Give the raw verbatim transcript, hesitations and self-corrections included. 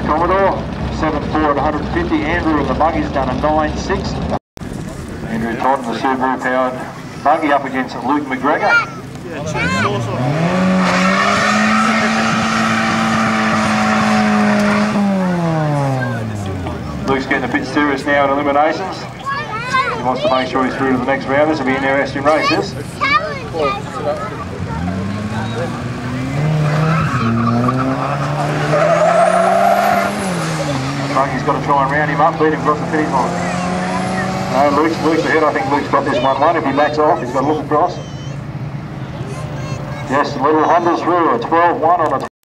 Commodore, seven four at one hundred fifty. Andrew in the buggy's done a nine six. Andrew Todd in the Subaru powered buggy up against Luke McGregor. Yeah, cheers, awesome. Luke's getting a bit serious now in eliminations. He wants to make sure he's through to the next round. This will be an interesting race, this. Buggy's got to try and round him up, lead him across the finish line. No, Luke's, Luke's ahead. I think Luke's got this one one. If he backs off, he's got to look across. Yes, little Honda's through, a twelve one on a